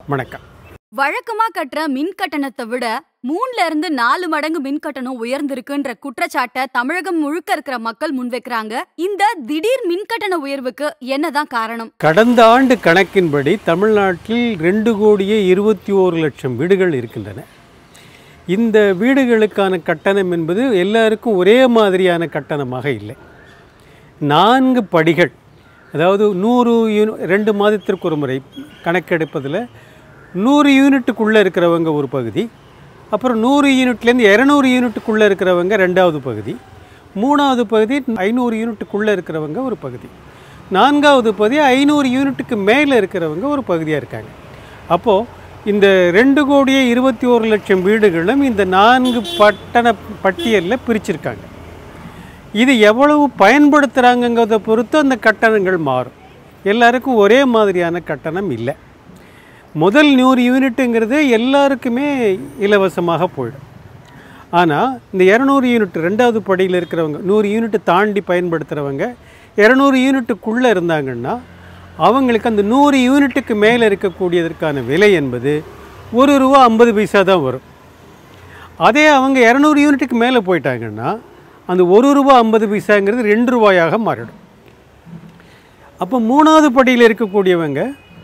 வணக்கம். வழக்கமா கட்டுற மின் கட்டணத்தை விட 3ல இருந்து 4 மடங்கு மின் கட்டணம் உயர்ந்திருக்குன்ற குற்றச்சாட்டை தமிழகம் முழுக்க இருக்கிற மக்கள் முன்வைக்கிறாங்க. இந்த திடீர் மின் கட்டண உயர்வுக்கு என்னதான் காரணம்? கடந்த ஆண்டு கணக்கின்படி தமிழ்நாட்டில் 2,21,00,000 வீடுகள் இருக்கின்றன. இந்த வீடுகளுக்கான கட்டணம் என்பது எல்லாருக்கும் ஒரே மாதிரியான கட்டணமாக இல்லை. 4 படிகள், அதாவது 100 2 மாதத்திற்கு ஒரு முறை கணக்கெடுப்பதில் 100 யூனிட்டுக்குள்ளே இருக்கிறவங்க ஒரு பகுதி, அப்புறம் 100 யூனிட்லேருந்து 200 யூனிட்டுக்குள்ளே இருக்கிறவங்க ரெண்டாவது பகுதி, மூணாவது பகுதி 500 யூனிட்டுக்குள்ளே இருக்கிறவங்க ஒரு பகுதி, நான்காவது பகுதி 500 யூனிட்டுக்கு மேலே இருக்கிறவங்க ஒரு பகுதியாக இருக்காங்க. அப்போது இந்த 2,21,00,000 வீடுகளும் இந்த 4 பட்டண பட்டியலில் பிரிச்சிருக்காங்க. இது எவ்வளவு பயன்படுத்துகிறாங்கங்கிறத பொறுத்து அந்த கட்டணங்கள் மாறும். எல்லாருக்கும் ஒரே மாதிரியான கட்டணம் இல்லை. முதல் 100 யூனிட்டுங்கிறது எல்லாருக்குமே இலவசமாக போயிடும். ஆனால் இந்த 200 யூனிட் ரெண்டாவது படியில் இருக்கிறவங்க, 100 யூனிட்டு தாண்டி பயன்படுத்துகிறவங்க 200 யூனிட்டுக்குள்ளே இருந்தாங்கன்னா அவங்களுக்கு அந்த 100 யூனிட்டுக்கு மேலே இருக்கக்கூடியதற்கான விலை என்பது ₹1.50 தான் வரும். அதே அவங்க 200 யூனிட்டுக்கு மேலே போயிட்டாங்கன்னா அந்த ₹1.50ங்கிறது ₹2 மாறிடும். அப்போ மூணாவது படியில் இருக்கக்கூடியவங்க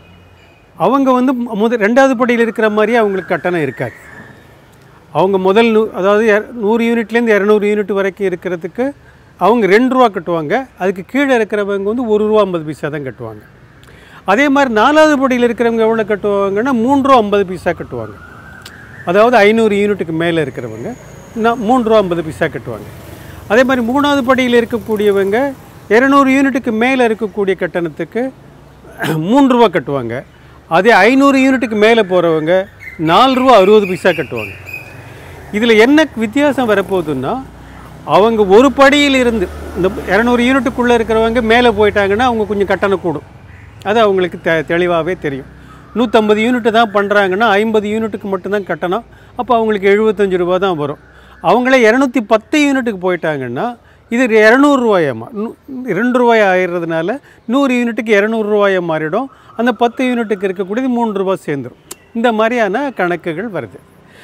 அவங்க ரெண்டாவது படியில் இருக்கிற மாதிரியே அவங்களுக்கு கட்டணம் இருக்காது. அவங்க முதல் அதாவது 100 யூனிட்லேருந்து 200 யூனிட் வரைக்கும் இருக்கிறதுக்கு அவங்க ₹2 கட்டுவாங்க. அதுக்கு கீழே இருக்கிறவங்க ₹1.50 தான் கட்டுவாங்க. அதே மாதிரி நாலாவது படியில் இருக்கிறவங்க எவ்வளோ கட்டுவாங்கன்னா ₹3.50 கட்டுவாங்க. அதாவது 500 யூனிட்டுக்கு மேலே இருக்கிறவங்க ₹3.50 கட்டுவாங்க. அதே மாதிரி மூணாவது படியில் இருக்கக்கூடியவங்க 200 யூனிட்டுக்கு மேலே இருக்கக்கூடிய கட்டணத்துக்கு ₹3 கட்டுவாங்க. அதே 500 யூனிட்டுக்கு மேலே போகிறவங்க ₹4.60 கட்டுவாங்க. இதில் என்ன வித்தியாசம் வரப்போகுதுன்னா, அவங்க ஒரு படியில் இருந்து இந்த 200 யூனிட்டுக்குள்ளே இருக்கிறவங்க மேலே போயிட்டாங்கன்னா அவங்க கொஞ்சம் கட்டணம் கூடும். அது அவங்களுக்கு தெளிவாகவே தெரியும். 150 யூனிட்டு தான் பண்ணுறாங்கன்னா 50 யூனிட்டுக்கு மட்டும்தான் கட்டணம். அப்போ அவங்களுக்கு ₹75 தான் வரும். அவங்களே 210 யூனிட்டுக்கு போயிட்டாங்கன்னா இது ₹200 ₹2 ஆயிடுறதுனால 100 யூனிட்டுக்கு ₹200 மாறிடும். அந்த 10 யூனிட்டுக்கு இருக்கக்கூடியது ₹3 சேர்ந்துடும். இந்த மாதிரியான கணக்குகள் வருது.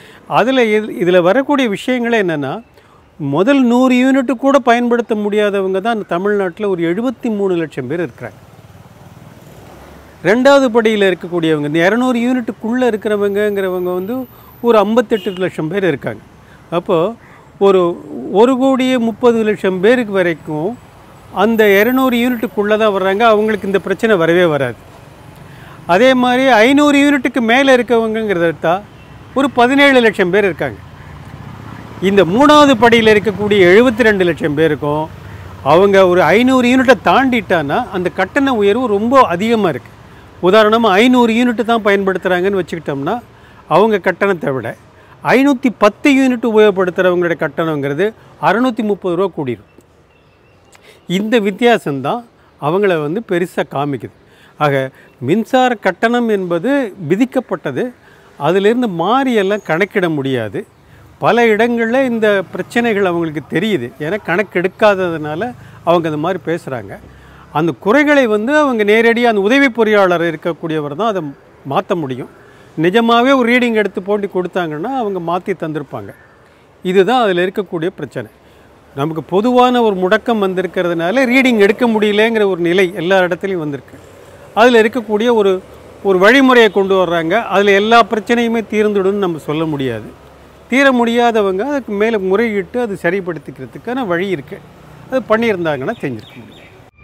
இதில் வரக்கூடிய விஷயங்களே என்னென்னா, முதல் 100 யூனிட்டு கூட பயன்படுத்த முடியாதவங்க தான் தமிழ்நாட்டில் ஒரு 73 லட்சம் பேர் இருக்கிறாங்க. ரெண்டாவது படியில் இருக்கக்கூடியவங்க இந்த 200 யூனிட்டுக்குள்ளே இருக்கிறவங்கிறவங்க ஒரு 58 லட்சம் பேர் இருக்காங்க. அப்போது ஒரு 1,30,00,000 பேருக்கு வரைக்கும் அந்த 200 யூனிட்டுக்குள்ளே தான் வர்றாங்க. அவங்களுக்கு இந்த பிரச்சனை வரவே வராது. அதே மாதிரி 500 யூனிட்டுக்கு மேலே இருக்கவங்கிறத எடுத்தால் ஒரு 17 லட்சம் பேர் இருக்காங்க. இந்த மூணாவது படியில் இருக்கக்கூடிய 72 லட்சம் பேருக்கும் அவங்க ஒரு 500 யூனிட்டை தாண்டிட்டான்னா அந்த கட்டண உயர்வு ரொம்ப அதிகமாக இருக்குது. உதாரணமாக 500 யூனிட்டு தான் பயன்படுத்துகிறாங்கன்னு வச்சுக்கிட்டோம்னா அவங்க கட்டணத்தை விட 510 யூனிட் உபயோகப்படுத்துகிறவங்களோட கட்டணங்கிறது ₹630 கூடிடும். இந்த வித்தியாசம்தான் அவங்கள பெருசாக காமிக்குது. ஆக மின்சார கட்டணம் என்பது விதிக்கப்பட்டது. அதிலிருந்து மாறியெல்லாம் கணக்கிட முடியாது. பல இடங்களில் இந்த பிரச்சனைகள் அவங்களுக்கு தெரியுது. ஏன்னா கணக்கெடுக்காததுனால அவங்க அந்த மாதிரி பேசுகிறாங்க. அந்த குறைகளை அவங்க நேரடியாக அந்த உதவி பொறியாளர் இருக்கக்கூடியவர் தான் அதை மாற்ற முடியும். நிஜமாகவே ஒரு ரீடிங் எடுத்து போட்டு கொடுத்தாங்கன்னா அவங்க மாற்றி தந்திருப்பாங்க. இதுதான் அதில் இருக்கக்கூடிய பிரச்சனை. நமக்கு பொதுவான ஒரு முடக்கம் வந்திருக்கிறதுனால ரீடிங் எடுக்க முடியலங்கிற ஒரு நிலை எல்லா இடத்துலையும் வந்திருக்கு. அதில் இருக்கக்கூடிய ஒரு வழிமுறையை கொண்டு வர்றாங்க. அதில் எல்லா பிரச்சனையுமே தீர்ந்துடுன்னு நம்ம சொல்ல முடியாது. தீர முடியாதவங்க அதுக்கு மேலே முறையிட்டு அது சரிப்படுத்திக்கிறதுக்கான வழி இருக்குது. அது பண்ணியிருந்தாங்கன்னா செஞ்சுருக்க முடியும்.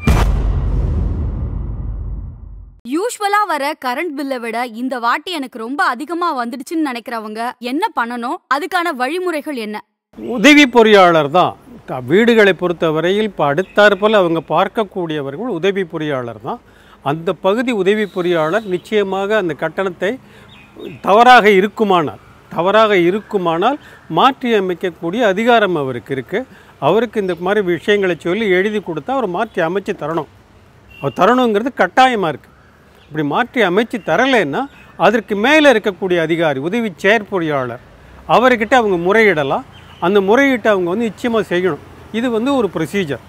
யூஸ்வலா வர கரண்ட் பில்லை விட இந்த வாட்டி எனக்கு ரொம்ப அதிகமா வந்துடுச்சுன்னு நினைக்கிறவங்க என்ன பண்ணணும்? அதுக்கான வழிமுறைகள் என்ன? உதவி பொறியாளர் தான் வீடுகளை பொறுத்தவரையில் இப்போ அடுத்தாற்போல் அவங்க பார்க்கக்கூடியவர்கள் உதவி பொறியாளர் தான். அந்த பகுதி உதவி பொறியாளர் நிச்சயமாக அந்த கட்டணத்தை தவறாக இருக்குமானால் மாற்றி அமைக்கக்கூடிய அதிகாரம் அவருக்கு இருக்குது. அவருக்கு இந்த மாதிரி விஷயங்களை சொல்லி எழுதி கொடுத்தா அவர் மாற்றி அமைச்சு தரணும். அவர் தரணுங்கிறது கட்டாயமாக இருக்குது. இப்படி மாற்றி அமைச்சு தரலைன்னா அதற்கு மேலே இருக்கக்கூடிய அதிகாரி உதவி செயற்பொறியாளர் அவர்கிட்ட அவங்க முறையிடலாம். அந்த முறையீட்டை அவங்க நிச்சயமாக செய்யணும். இது ஒரு ப்ரொசீஜர்.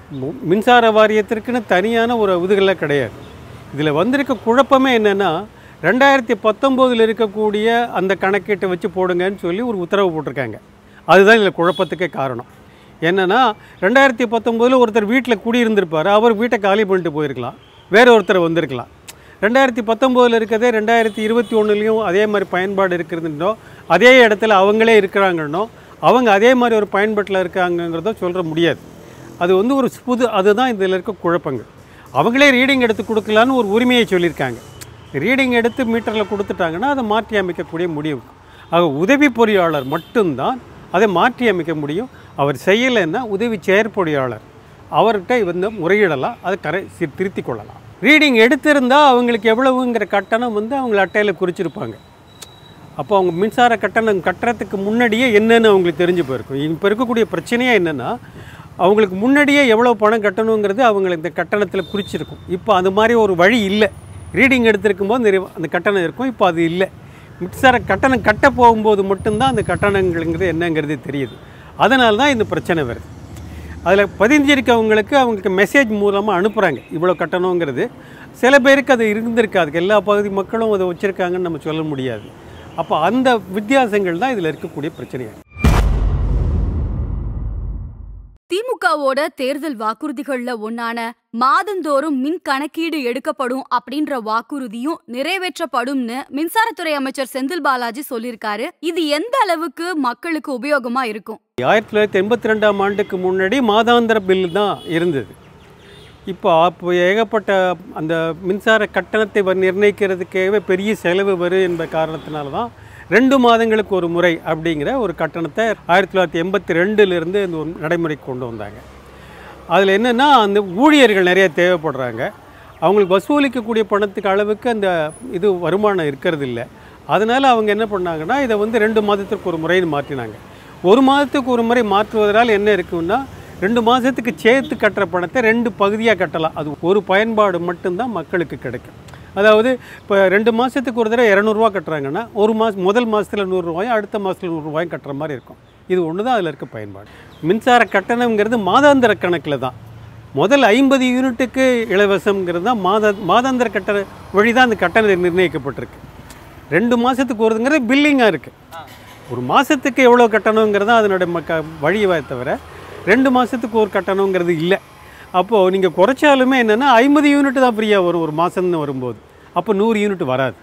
மின்சார வாரியத்திற்குன்னு தனியான ஒரு இதுகளே கிடையாது. இதில் வந்திருக்க குழப்பமே என்னென்னா, 2019 இருக்கக்கூடிய அந்த கணக்கீட்டை வச்சு போடுங்கன்னு சொல்லி ஒரு உத்தரவு போட்டிருக்காங்க. அதுதான் இதில் குழப்பத்துக்கே காரணம். என்னென்னா 2019 ஒருத்தர் வீட்டில் குடியிருந்திருப்பார், அவர் வீட்டை காலி பண்ணிட்டு போயிருக்கலாம், வேறு ஒருத்தர் வந்திருக்கலாம். 2019 இருக்கிறதே 2021 அதே மாதிரி பயன்பாடு இருக்கிறதுன்னோ, அதே இடத்துல அவங்களே இருக்கிறாங்கன்னோ, அவங்க அதே மாதிரி ஒரு பயன்பாட்டில் இருக்காங்கங்கிறதோ சொல்ல முடியாது. அது வந்து ஒரு அதுதான் இதில் இருக்க குழப்பங்கள். அவங்களே ரீடிங் எடுத்து கொடுக்கலான்னு ஒரு உரிமையை சொல்லியிருக்காங்க. ரீடிங் எடுத்து மீட்டரில் கொடுத்துட்டாங்கன்னா அதை மாற்றி அமைக்கக்கூடிய முடிவு. ஆக உதவி பொறியாளர் மட்டும்தான் அதை மாற்றி அமைக்க முடியும். அவர் செய்யலைன்னா உதவி செயற்பொறியாளர் அவர்கிட்ட வந்து முறையிடலாம், அதை திருத்தி கொள்ளலாம். ரீடிங் எடுத்திருந்தால் அவங்களுக்கு எவ்வளவுங்கிற கட்டணம் வந்து அவங்கள அட்டையில் குறிச்சிருப்பாங்க. அப்போ அவங்க மின்சார கட்டணம் கட்டுறதுக்கு முன்னாடியே என்னென்னு அவங்களுக்கு தெரிஞ்சு போயிருக்கும். இப்போ இருக்கக்கூடிய பிரச்சனையே என்னென்னா, அவங்களுக்கு முன்னாடியே எவ்வளோ பணம் கட்டணுங்கிறது அவங்களுக்கு இந்த கட்டணத்தில் குறிச்சிருக்கும். இப்போ அது மாதிரி ஒரு வழி இல்லை. ரீடிங் எடுத்திருக்கும் போது அந்த கட்டணம் இருக்கும், இப்போ அது இல்லை. மின்சார கட்டணம் கட்ட போகும்போது மட்டும்தான் அந்த கட்டணங்கள்ங்கிறது என்னங்கிறது தெரியுது. அதனால தான் இந்த பிரச்சனை வருது. அதில் பதிஞ்சிருக்கவங்களுக்கு அவங்களுக்கு மெசேஜ் மூலமாக அனுப்புகிறாங்க இவ்வளோ கட்டணங்கிறது. சில பேருக்கு அது இருந்திருக்காது, எல்லா பகுதி மக்களும் அதை வச்சுருக்காங்கன்னு நம்ம சொல்ல முடியாது. அப்போ அந்த வித்தியாசங்கள் தான் இதில் இருக்கக்கூடிய பிரச்சனையாக. திமுகவோட தேர்தல் வாக்குறுதிகள்ல ஒன்னான மாதந்தோறும் மின் கணக்கீடு எடுக்கப்படும் அப்படின்ற வாக்குறுதியும் நிறைவேற்றப்படும்னு மின்சாரத்துறை அமைச்சர் செந்தில் பாலாஜி சொல்லியிருக்காரு. இது எந்த அளவுக்கு மக்களுக்கு உபயோகமா இருக்கும்? 1982ஆம் ஆண்டுக்கு முன்னாடி மாதாந்திர பில் தான் இருந்தது. இப்போ ஏகப்பட்ட அந்த மின்சார கட்டணத்தை நிர்ணயிக்கிறதுக்கே பெரிய செலவு வரும் என்ற காரணத்தினால தான் 2 மாதங்களுக்கு ஒரு முறை அப்படிங்கிற ஒரு கட்டணத்தை 1982 இந்த ஒரு நடைமுறைக்கு கொண்டு வந்தாங்க. அதில் என்னென்னா, அந்த ஊழியர்கள் நிறைய தேவைப்படுறாங்க, அவங்களுக்கு வசூலிக்கக்கூடிய பணத்துக்கு அளவுக்கு அந்த இது வருமானம் இருக்கிறது இல்லை. அதனால் அவங்க என்ன பண்ணாங்கன்னா, இதை வந்து 2 மாதத்துக்கு ஒரு முறைன்னு மாற்றினாங்க. 1 மாதத்துக்கு ஒரு முறை மாற்றுவதால் என்ன இருக்குன்னா, 2 மாதத்துக்கு சேர்த்து கட்டுற பணத்தை 2 பகுதியாக கட்டலாம். அது ஒரு பயன்பாடு மட்டும்தான் மக்களுக்கு கிடைக்கும். அதாவது இப்போ 2 மாதத்துக்கு ஒரு தடவை 200 ரூபா கட்டுறாங்கன்னா, முதல் மாதத்தில் 100 ரூபாயும் அடுத்த மாதத்தில் 100 ரூபாயும் கட்டுற மாதிரி இருக்கும். இது ஒன்று தான் அதில் இருக்க பயன்பாடு. மின்சார கட்டணங்கிறது மாதாந்திர கணக்கில் தான். முதல் 50 யூனிட்டுக்கு இலவசங்கிறது தான் மாதாந்திர கட்டண வழி தான் அந்த கட்டணம் நிர்ணயிக்கப்பட்டிருக்கு. 2 மாதத்துக்கு ஒருங்கிறது பில்லிங்காக இருக்குது. ஒரு மாதத்துக்கு எவ்வளோ கட்டணங்கிறது தான் அதனுடைய வழியை தவிர 2 மாதத்துக்கு ஒரு கட்டணங்கிறது இல்லை. அப்போது நீங்கள் குறைச்சாலுமே என்னென்னா 50 யூனிட் தான் ஃப்ரீயாக வரும் ஒரு மாதம்னு வரும்போது. அப்போ 100 யூனிட் வராது.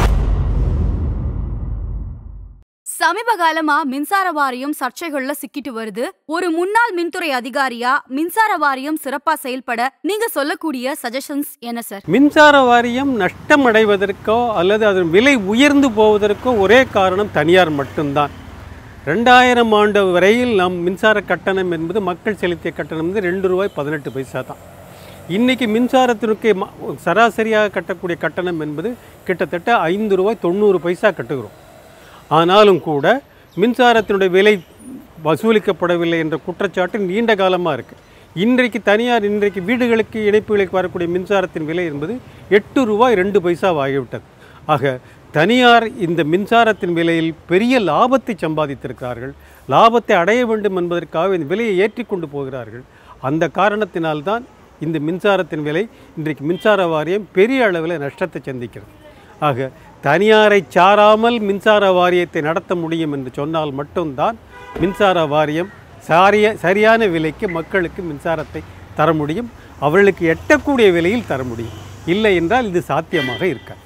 சமீப காலமா மின்சார வாரியம் சர்ச்சைகள்ல சிக்கிட்டு வருது. ஒரு முன்னாள் மின்துறை அதிகாரியா மின்சார வாரியம் சிறப்பா செயல்பட நீங்க சொல்லக்கூடிய சஜஷன்ஸ் என்ன சார்? மின்சார வாரியம் நஷ்டம் அடைவதற்கோ அல்லது அதன் விலை உயர்ந்து போவதற்கோ ஒரே காரணம் தனியார் மட்டும்தான். 2000 ஆண்டு வரையில் நம் மின்சார கட்டணம் என்பது மக்கள் செலுத்திய கட்டணம் வந்து ₹2.18 தான். இன்றைக்கி மின்சாரத்திற்கு சராசரியாக கட்டக்கூடிய கட்டணம் என்பது கிட்டத்தட்ட ₹5.90 கட்டுகிறோம். ஆனாலும் கூட மின்சாரத்தினுடைய விலை வசூலிக்கப்படவில்லை என்ற குற்றச்சாட்டு நீண்ட காலமாக இருக்குது. இன்றைக்கு வீடுகளுக்கு இணைப்புகளுக்கு வரக்கூடிய மின்சாரத்தின் விலை என்பது ₹8.02 ஆகிவிட்டது. ஆக தனியார் இந்த மின்சாரத்தின் விலையில் பெரிய லாபத்தை சம்பாதித்திருக்கிறார்கள். லாபத்தை அடைய வேண்டும் என்பதற்காக இந்த விலையை ஏற்றி கொண்டு போகிறார்கள். அந்த காரணத்தினால்தான் இந்த மின்சாரத்தின் விலை இன்றைக்கு மின்சார வாரியம் பெரிய அளவில் நஷ்டத்தை சந்திக்கிறது. ஆக தனியாரை சாராமல் மின்சார வாரியத்தை நடத்த முடியும் என்று சொன்னால் மட்டும்தான் மின்சார வாரியம் சரியான விலைக்கு மக்களுக்கு மின்சாரத்தை தர முடியும், அவர்களுக்கு எட்டக்கூடிய விலையில் தர முடியும். இல்லை என்றால் இது சாத்தியமாக இருக்காது.